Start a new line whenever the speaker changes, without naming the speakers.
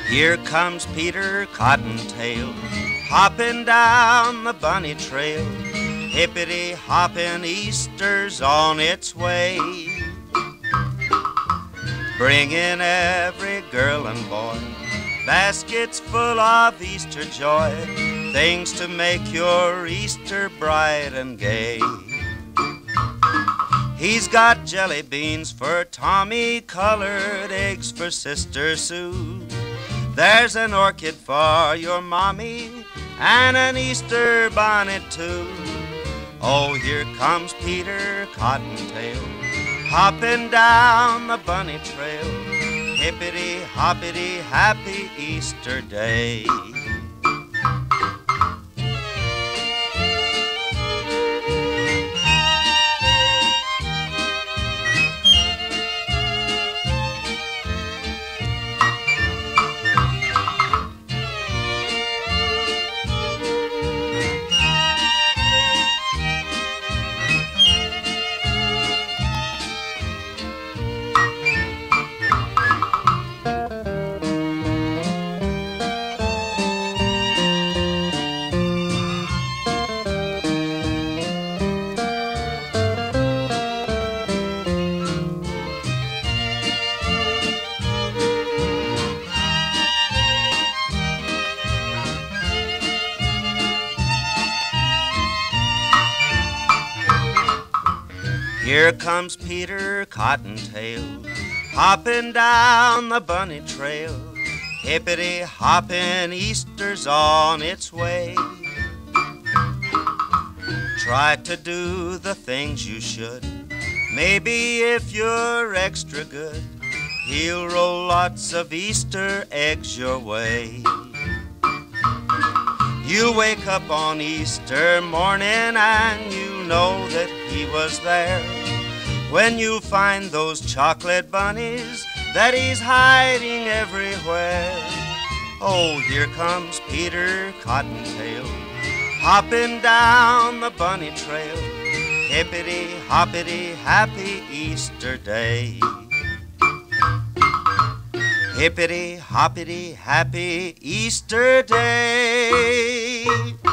Here comes Peter Cottontail, hopping down the bunny trail. Hippity-hopping, Easter's on its way, bringing every girl and boy baskets full of Easter joy, things to make your Easter bright and gay. He's got jelly beans for Tommy, colored eggs for Sister Sue. There's an orchid for your mommy and an Easter bonnet too. Oh, here comes Peter Cottontail, hopping down the bunny trail. Hippity-hoppity, happy Easter day. Here comes Peter Cottontail, hopping down the bunny trail. Hippity-hopping, Easter's on its way. Try to do the things you should. Maybe if you're extra good, he'll roll lots of Easter eggs your way. You wake up on Easter morning and you know that he was there, when you find those chocolate bunnies that he's hiding everywhere. Oh, here comes Peter Cottontail, hopping down the bunny trail. Hippity-hoppity, happy Easter day. Hippity-hoppity, happy Easter day.